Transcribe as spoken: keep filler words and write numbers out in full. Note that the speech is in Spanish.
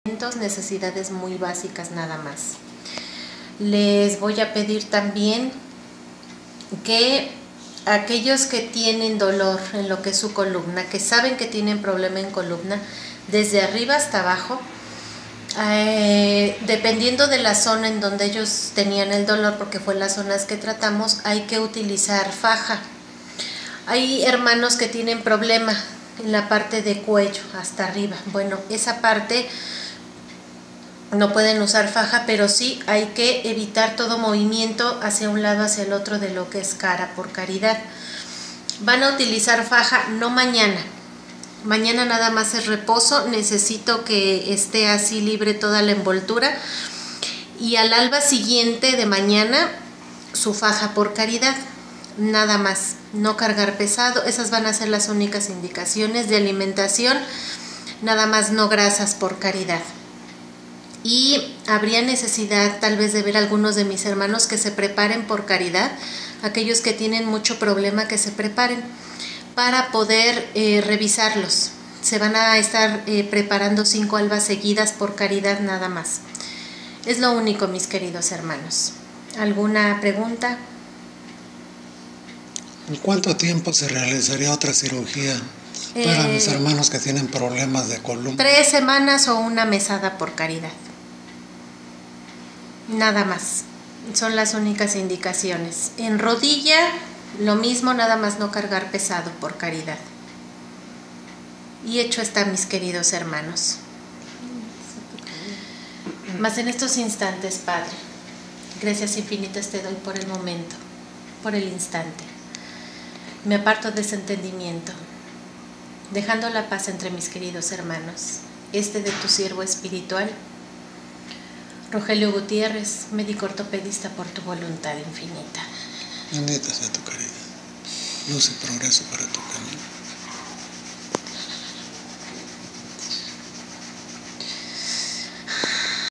necesidades muy básicas nada más. Les voy a pedir también que aquellos que tienen dolor en lo que es su columna, que saben que tienen problema en columna, desde arriba hasta abajo, eh, dependiendo de la zona en donde ellos tenían el dolor, porque fue las zonas que tratamos, hay que utilizar faja. Hay hermanos que tienen problema en la parte de cuello hasta arriba. Bueno, esa parte no pueden usar faja, pero sí hay que evitar todo movimiento hacia un lado, hacia el otro de lo que es cara, por caridad. Van a utilizar faja no mañana. Mañana nada más es reposo. Necesito que esté así libre toda la envoltura. Y al alba siguiente de mañana, su faja, por caridad. Nada más. No cargar pesado. Esas van a ser las únicas indicaciones de alimentación. Nada más no grasas, por caridad. Y habría necesidad tal vez de ver a algunos de mis hermanos que se preparen, por caridad, aquellos que tienen mucho problema que se preparen para poder eh, revisarlos. Se van a estar eh, preparando cinco albas seguidas, por caridad, nada más. Es lo único, mis queridos hermanos. ¿Alguna pregunta? ¿En cuánto tiempo se realizaría otra cirugía para eh, mis hermanos que tienen problemas de columna? Tres semanas o una mesada, por caridad. Nada más. Son las únicas indicaciones. En rodilla, lo mismo, nada más no cargar pesado, por caridad. Y hecho está, mis queridos hermanos. Mas en estos instantes, Padre, gracias infinitas te doy por el momento, por el instante. Me aparto de ese entendimiento, dejando la paz entre mis queridos hermanos, este de tu siervo espiritual, Rogelio Gutiérrez, médico ortopedista, por tu voluntad infinita. Bendita sea tu caridad, luz y progreso para tu camino.